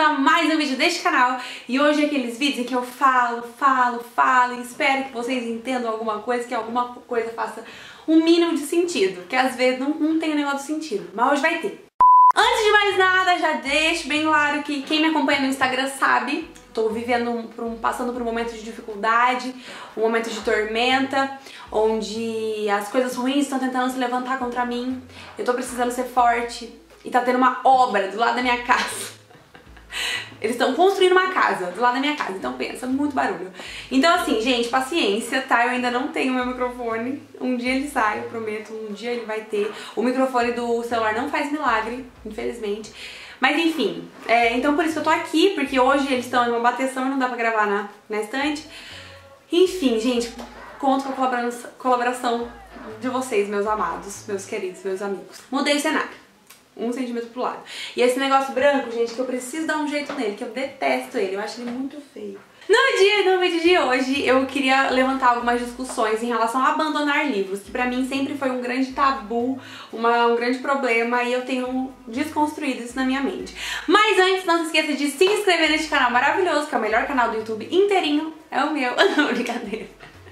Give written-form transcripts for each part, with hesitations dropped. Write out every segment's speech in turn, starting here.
a mais um vídeo deste canal. E hoje é aqueles vídeos em que eu falo e espero que vocês entendam alguma coisa, que alguma coisa faça um mínimo de sentido, que às vezes não tem um negócio de sentido, mas hoje vai ter. Antes de mais nada, já deixo bem claro que quem me acompanha no Instagram sabe, tô passando por um momento de dificuldade, um momento de tormenta, onde as coisas ruins estão tentando se levantar contra mim, eu tô precisando ser forte e tá tendo uma obra do lado da minha casa. Eles estão construindo uma casa do lado da minha casa, então pensa, muito barulho. Então assim, gente, paciência, tá? Eu ainda não tenho meu microfone. Um dia ele sai, eu prometo, um dia ele vai ter. O microfone do celular não faz milagre, infelizmente. Mas enfim, então por isso que eu tô aqui, porque hoje eles estão em uma bateção e não dá pra gravar na estante. Enfim, gente, conto com a colaboração de vocês, meus amados, meus queridos, meus amigos. Mudei o cenário. 1 centímetro pro lado. E esse negócio branco, gente, que eu preciso dar um jeito nele, que eu detesto ele, eu acho ele muito feio. No vídeo de hoje, eu queria levantar algumas discussões em relação a abandonar livros, que pra mim sempre foi um grande tabu, um grande problema, e eu tenho desconstruído isso na minha mente. Mas antes, não se esqueça de se inscrever neste canal maravilhoso, que é o melhor canal do YouTube inteirinho, é o meu. Não, brincadeira.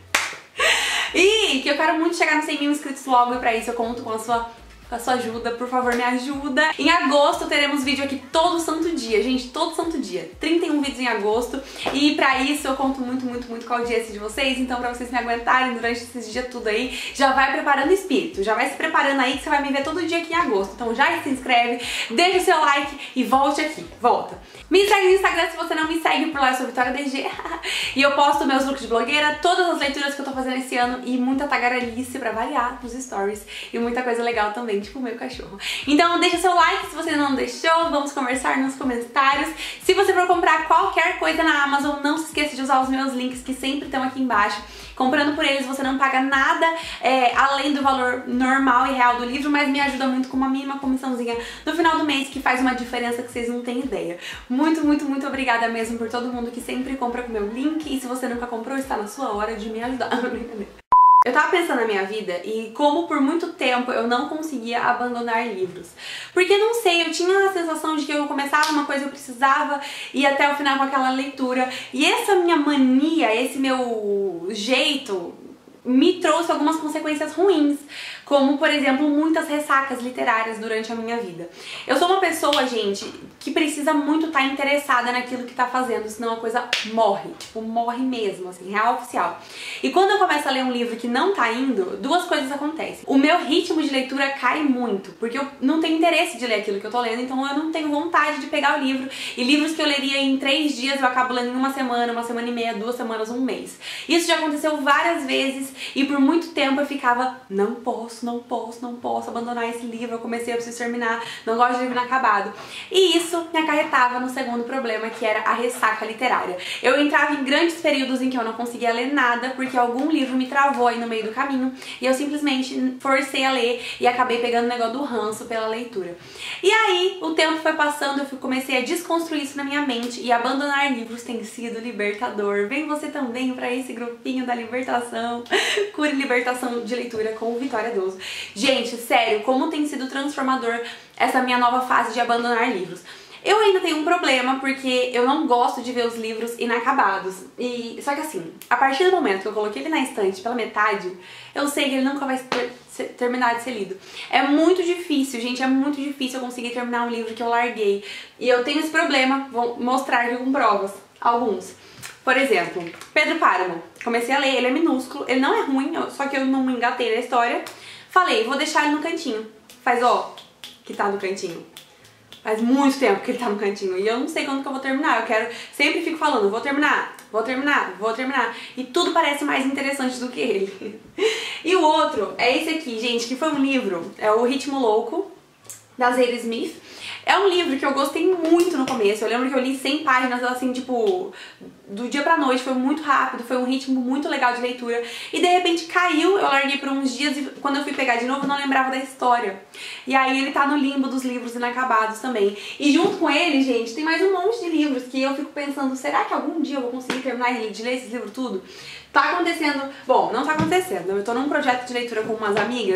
E que eu quero muito chegar nos 100 mil inscritos logo, e pra isso eu conto com a sua ajuda, por favor, me ajuda. Em agosto teremos vídeo aqui todo santo dia, gente, todo santo dia. 31 vídeos em agosto. E pra isso eu conto muito com a audiência de vocês. Então pra vocês me aguentarem durante esses dias tudo aí, já vai preparando o espírito, já vai se preparando aí que você vai me ver todo dia aqui em agosto. Então já se inscreve, deixa o seu like e volte aqui, volta. Me segue no Instagram se você não me segue, por lá eu sou Vitória DG. E eu posto meus looks de blogueira, todas as leituras que eu tô fazendo esse ano e muita tagarelice pra variar nos stories. E muita coisa legal também, tipo o meu cachorro. Então deixa seu like se você não deixou, vamos conversar nos comentários. Se você for comprar qualquer coisa na Amazon, não se esqueça de usar os meus links que sempre estão aqui embaixo. Comprando por eles você não paga nada além do valor normal e real do livro, mas me ajuda muito com uma mínima comissãozinha no final do mês, que faz uma diferença que vocês não têm ideia. Muito obrigada mesmo por todo mundo que sempre compra com o meu link, e se você nunca comprou, está na sua hora de me ajudar. Eu tava pensando na minha vida e como por muito tempo eu não conseguia abandonar livros. Porque não sei, eu tinha a sensação de que eu começava uma coisa, eu precisava ir até o final com aquela leitura. E essa minha mania, esse meu jeito me trouxe algumas consequências ruins, como, por exemplo, muitas ressacas literárias durante a minha vida. Eu sou uma pessoa, gente, que precisa muito estar interessada naquilo que tá fazendo, senão a coisa morre, tipo, morre mesmo, assim, real oficial. E quando eu começo a ler um livro que não tá indo, duas coisas acontecem. O meu ritmo de leitura cai muito, porque eu não tenho interesse de ler aquilo que eu tô lendo, então eu não tenho vontade de pegar o livro. E livros que eu leria em 3 dias, eu acabo lendo em uma semana e meia, 2 semanas, um mês. Isso já aconteceu várias vezes, e por muito tempo eu ficava, não posso abandonar esse livro, eu comecei a preciso terminar, não gosto de livro inacabado. E isso me acarretava no segundo problema, que era a ressaca literária. Eu entrava em grandes períodos em que eu não conseguia ler nada, porque algum livro me travou aí no meio do caminho, e eu simplesmente forcei a ler e acabei pegando o negócio do ranço pela leitura. E aí, o tempo foi passando, eu comecei a desconstruir isso na minha mente, e abandonar livros tem sido libertador. Vem você também pra esse grupinho da libertação. Cure libertação de leitura com o Vitória Doso. Gente, sério, como tem sido transformador essa minha nova fase de abandonar livros. Eu ainda tenho um problema, porque eu não gosto de ver os livros inacabados. Só que assim, a partir do momento que eu coloquei ele na estante pela metade, eu sei que ele nunca vai terminar de ser lido. É muito difícil, gente, é muito difícil eu conseguir terminar um livro que eu larguei. E eu tenho esse problema, vou mostrar aqui com provas, alguns. Por exemplo, Pedro Páramo. Comecei a ler, ele é minúsculo, ele não é ruim, só que eu não me engatei na história. Falei, vou deixar ele no cantinho. Faz, ó, que tá no cantinho. Faz muito tempo que ele tá no cantinho e eu não sei quando que eu vou terminar. Sempre fico falando, vou terminar. E tudo parece mais interessante do que ele. E o outro é esse aqui, gente, que foi um livro, é O Ritmo Louco, da Zadie Smith. É um livro que eu gostei muito no começo. Eu lembro que eu li 100 páginas, assim, tipo, do dia pra noite. Foi muito rápido, foi um ritmo muito legal de leitura. E de repente caiu, eu larguei por uns dias e quando eu fui pegar de novo eu não lembrava da história. E aí ele tá no limbo dos livros inacabados também. E junto com ele, gente, tem mais um monte de livros que eu fico pensando, será que algum dia eu vou conseguir terminar de ler esses livros tudo? Tá acontecendo, bom, não tá acontecendo, eu tô num projeto de leitura com umas amigas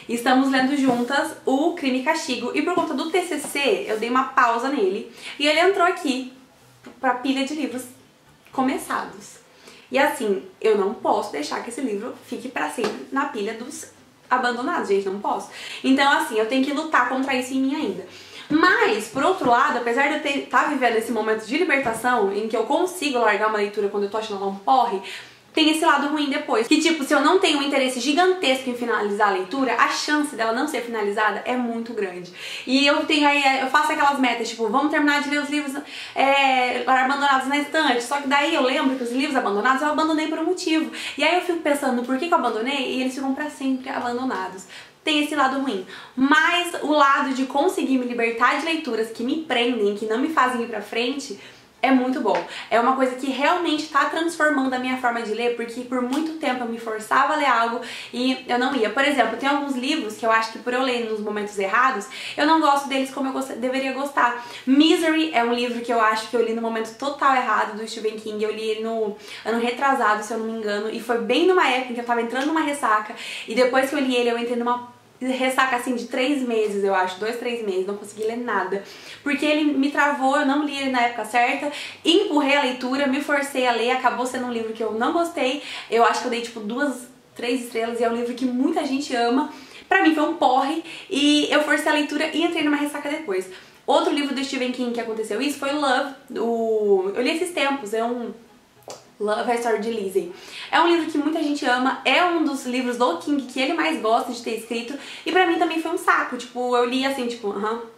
estamos lendo juntas o Crime e Castigo. E por conta do TCC, eu dei uma pausa nele. E ele entrou aqui pra pilha de livros começados. E assim, eu não posso deixar que esse livro fique pra sempre na pilha dos abandonados, gente, não posso. Então assim, eu tenho que lutar contra isso em mim ainda. Mas, por outro lado, apesar de eu estar vivendo esse momento de libertação, em que eu consigo largar uma leitura quando eu tô achando ela um porre, tem esse lado ruim depois. Que tipo, se eu não tenho um interesse gigantesco em finalizar a leitura, a chance dela não ser finalizada é muito grande. E eu tenho aí, eu faço aquelas metas, tipo, vamos terminar de ler os livros abandonados na estante. Só que daí eu lembro que os livros abandonados eu abandonei por um motivo. E aí eu fico pensando por que eu abandonei e eles ficam pra sempre abandonados. Tem esse lado ruim, mas o lado de conseguir me libertar de leituras que me prendem, que não me fazem ir pra frente, é muito bom. É uma coisa que realmente tá transformando a minha forma de ler, porque por muito tempo eu me forçava a ler algo e eu não ia. Por exemplo, tem alguns livros que eu acho que por eu ler nos momentos errados, eu não gosto deles como eu deveria gostar. Misery é um livro que eu acho que eu li no momento total errado, do Stephen King. Eu li ele no ano retrasado, se eu não me engano, e foi bem numa época em que eu tava entrando numa ressaca, e depois que eu li ele, eu entrei numa ressaca assim de 3 meses, eu acho, 2, 3 meses, não consegui ler nada, porque ele me travou, eu não li ele na época certa, empurrei a leitura, me forcei a ler, acabou sendo um livro que eu não gostei, eu acho que eu dei tipo 2, 3 estrelas, e é um livro que muita gente ama, pra mim foi um porre, e eu forcei a leitura e entrei numa ressaca depois. Outro livro do Stephen King que aconteceu isso foi Love, eu li esses tempos, é um Love, a História de Lizzie. É um livro que muita gente ama, é um dos livros do King que ele mais gosta de ter escrito, e pra mim também foi um saco, tipo, eu li assim, tipo,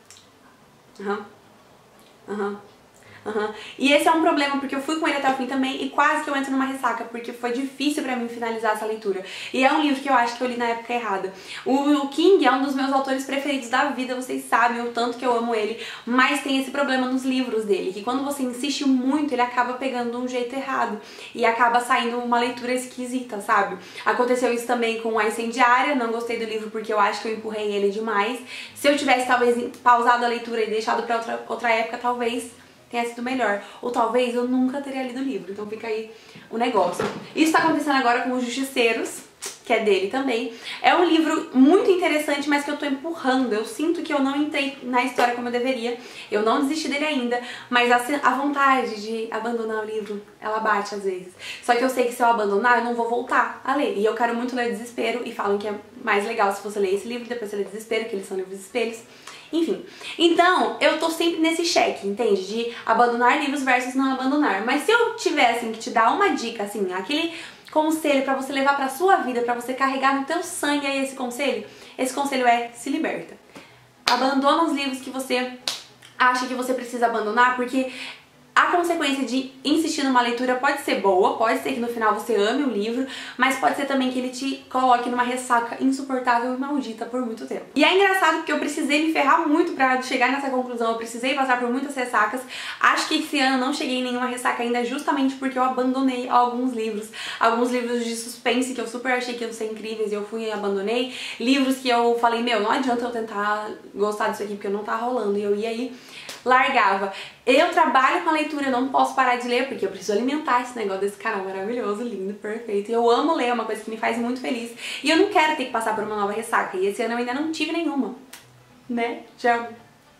E esse é um problema, porque eu fui com ele até o fim também e quase que eu entro numa ressaca, porque foi difícil pra mim finalizar essa leitura. E é um livro que eu acho que eu li na época errada. O King é um dos meus autores preferidos da vida, vocês sabem o tanto que eu amo ele, mas tem esse problema nos livros dele, que quando você insiste muito, ele acaba pegando de um jeito errado e acaba saindo uma leitura esquisita, sabe? Aconteceu isso também com A Incendiária, não gostei do livro porque eu acho que eu empurrei ele demais. Se eu tivesse talvez pausado a leitura e deixado pra outra época, talvez tenha sido melhor. Ou talvez eu nunca teria lido o livro. Então fica aí o negócio. Isso tá acontecendo agora com Os Justiceiros, que é dele também. É um livro muito interessante, mas que eu tô empurrando. Eu sinto que eu não entrei na história como eu deveria. Eu não desisti dele ainda, mas a vontade de abandonar o livro, ela bate às vezes. Só que eu sei que se eu abandonar, eu não vou voltar a ler. E eu quero muito ler Desespero, e falam que é mais legal se você ler esse livro, depois você ler Desespero, que eles são livros espelhos. Enfim, então eu tô sempre nesse cheque, entende? De abandonar livros versus não abandonar. Mas se eu tivesse que te dar uma dica, assim, aquele conselho pra você levar pra sua vida, pra você carregar no teu sangue aí esse conselho é: se liberta. Abandona os livros que você acha que você precisa abandonar, porque a consequência de insistir numa leitura pode ser boa, pode ser que no final você ame o livro, mas pode ser também que ele te coloque numa ressaca insuportável e maldita por muito tempo. E é engraçado porque eu precisei me ferrar muito pra chegar nessa conclusão, eu precisei passar por muitas ressacas. Acho que esse ano eu não cheguei em nenhuma ressaca ainda, justamente porque eu abandonei alguns livros de suspense que eu super achei que iam ser incríveis e eu fui e abandonei. Livros que eu falei, meu, não adianta eu tentar gostar disso aqui porque não tá rolando, e eu ia aí, largava. Eu trabalho com a leitura, eu não posso parar de ler, porque eu preciso alimentar esse negócio desse canal maravilhoso, lindo, perfeito. E eu amo ler, é uma coisa que me faz muito feliz. E eu não quero ter que passar por uma nova ressaca. E esse ano eu ainda não tive nenhuma, né? Já é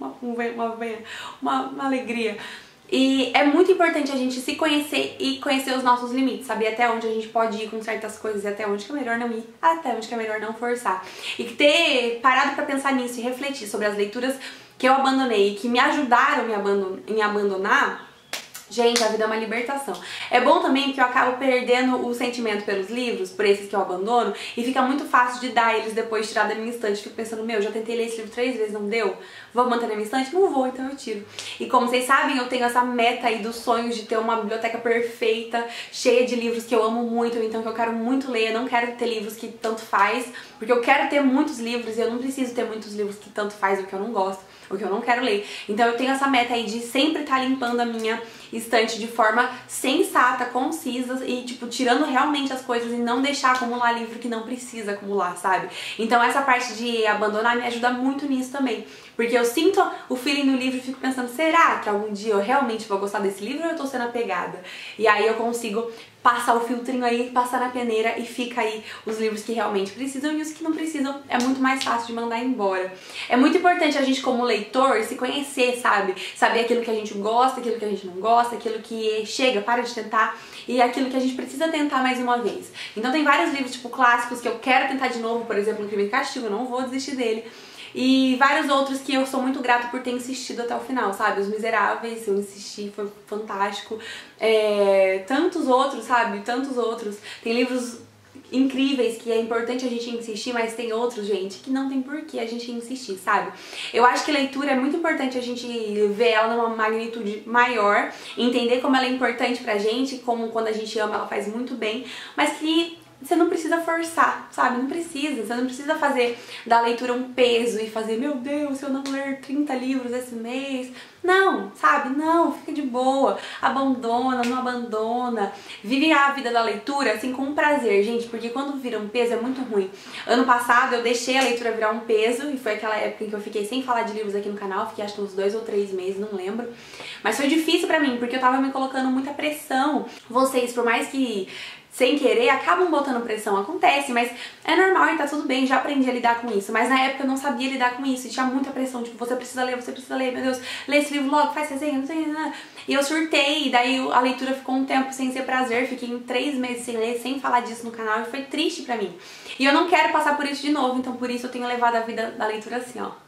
uma alegria. E é muito importante a gente se conhecer e conhecer os nossos limites, saber até onde a gente pode ir com certas coisas e até onde que é melhor não ir, até onde que é melhor não forçar. E ter parado pra pensar nisso e refletir sobre as leituras que eu abandonei e que me ajudaram em abandonar, gente, a vida é uma libertação. É bom também porque eu acabo perdendo o sentimento pelos livros, por esses que eu abandono, e fica muito fácil de dar eles depois, tirar da minha estante. Fico pensando, meu, já tentei ler esse livro 3 vezes, não deu? Vou manter na minha estante? Não vou, então eu tiro. E como vocês sabem, eu tenho essa meta aí dos sonhos de ter uma biblioteca perfeita, cheia de livros que eu amo muito, então que eu quero muito ler. Eu não quero ter livros que tanto faz, porque eu quero ter muitos livros e eu não preciso ter muitos livros que tanto faz o que eu não gosto, o que eu não quero ler. Então eu tenho essa meta aí de sempre estar limpando a minha estante de forma sensata, concisa e, tipo, tirando realmente as coisas e não deixar acumular livro que não precisa acumular, sabe? Então essa parte de abandonar me ajuda muito nisso também, porque eu sinto o feeling no livro e fico pensando, será que algum dia eu realmente vou gostar desse livro ou eu tô sendo apegada? E aí eu consigo passar o filtrinho aí, passar na peneira e fica aí os livros que realmente precisam e os que não precisam é muito mais fácil de mandar embora. É muito importante a gente como leitor se conhecer, sabe? Saber aquilo que a gente gosta, aquilo que a gente não gosta, aquilo que chega, para de tentar e aquilo que a gente precisa tentar mais uma vez. Então tem vários livros tipo clássicos que eu quero tentar de novo, por exemplo, O Crime e Castigo, eu não vou desistir dele. E vários outros que eu sou muito grata por ter insistido até o final, sabe? Os Miseráveis, eu insisti, foi fantástico. Tantos outros, sabe? Tantos outros. Tem livros incríveis que é importante a gente insistir, mas tem outros, gente, que não tem porquê a gente insistir, sabe? Eu acho que leitura é muito importante a gente ver ela numa magnitude maior, entender como ela é importante pra gente, como quando a gente ama ela faz muito bem, mas que você não precisa forçar, sabe? Não precisa. Você não precisa fazer da leitura um peso e fazer, meu Deus, se eu não ler 30 livros esse mês. Não, sabe? Não, fica de boa. Abandona, não abandona. Vive a vida da leitura assim com prazer, gente, porque quando vira um peso é muito ruim. Ano passado eu deixei a leitura virar um peso e foi aquela época em que eu fiquei sem falar de livros aqui no canal, fiquei acho que uns 2 ou 3 meses, não lembro. Mas foi difícil pra mim, porque eu tava me colocando muita pressão. Vocês, por mais que sem querer, acabam botando pressão, acontece, mas é normal e tá tudo bem, já aprendi a lidar com isso, mas na época eu não sabia lidar com isso, e tinha muita pressão, tipo, você precisa ler, meu Deus, lê esse livro logo, faz resenha, não sei, nada. E eu surtei, e daí a leitura ficou um tempo sem ser prazer, fiquei em 3 meses sem ler, sem falar disso no canal, e foi triste pra mim. E eu não quero passar por isso de novo, então por isso eu tenho levado a vida da leitura assim, ó.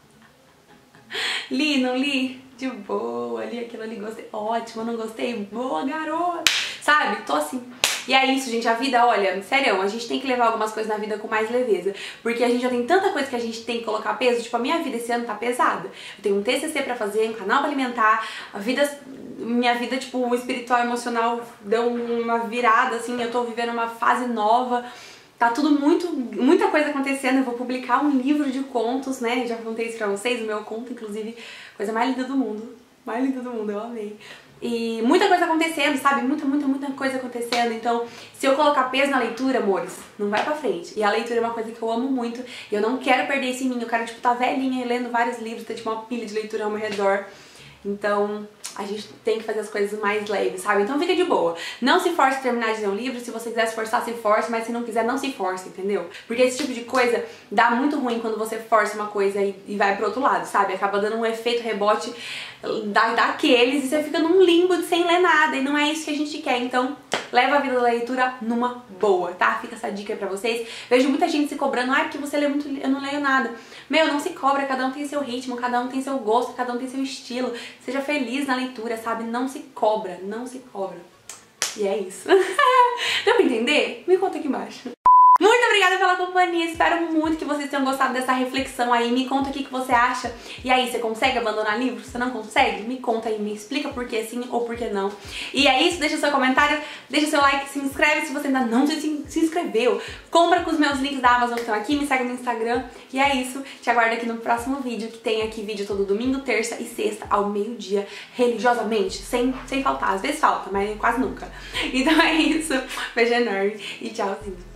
Li, não li? De boa, li aquilo ali, gostei, ótimo, não gostei, boa garota, sabe? Tô assim. E é isso, gente, a vida, olha, sério, a gente tem que levar algumas coisas na vida com mais leveza, porque a gente já tem tanta coisa que a gente tem que colocar peso, tipo, a minha vida esse ano tá pesada. Eu tenho um TCC pra fazer, um canal pra alimentar, minha vida, tipo, espiritual e emocional deu uma virada, assim, eu tô vivendo uma fase nova. Tá tudo muita coisa acontecendo, eu vou publicar um livro de contos, né, já contei isso pra vocês, o meu conto, inclusive, coisa mais linda do mundo, eu amei. E muita coisa acontecendo, sabe, muita coisa acontecendo, então se eu colocar peso na leitura, amores, não vai pra frente. E a leitura é uma coisa que eu amo muito, e eu não quero perder isso em mim, eu quero, tipo, tá velhinha, lendo vários livros, ter, tipo, uma pilha de leitura ao meu redor. Então, a gente tem que fazer as coisas mais leves, sabe? Então fica de boa. Não se force a terminar de ler um livro. Se você quiser se forçar, se force. Mas se não quiser, não se force, entendeu? Porque esse tipo de coisa dá muito ruim quando você força uma coisa e vai pro outro lado, sabe? Acaba dando um efeito rebote daqueles e você fica num limbo de sem ler nada. E não é isso que a gente quer. Então, leva a vida da leitura numa boa, tá? Fica essa dica aí pra vocês. Vejo muita gente se cobrando. Ai, porque você lê muito, eu não leio nada. Meu, não se cobra. Cada um tem seu ritmo, cada um tem seu gosto, cada um tem seu estilo. Seja feliz na leitura, sabe? Não se cobra, não se cobra. E é isso. Deu pra entender? Me conta aqui embaixo. Muito obrigada pela companhia, espero muito que vocês tenham gostado dessa reflexão aí, me conta o que você acha. E aí, você consegue abandonar livros? Você não consegue? Me conta aí, me explica por que sim ou por que não. E é isso, deixa o seu comentário, deixa o seu like, se inscreve se você ainda não se inscreveu. Compra com os meus links da Amazon que estão aqui, me segue no Instagram. E é isso, te aguardo aqui no próximo vídeo, que tem aqui vídeo todo domingo, terça e sexta, ao meio-dia, religiosamente, sem faltar. Às vezes falta, mas quase nunca. Então é isso, beijo enorme e tchauzinho.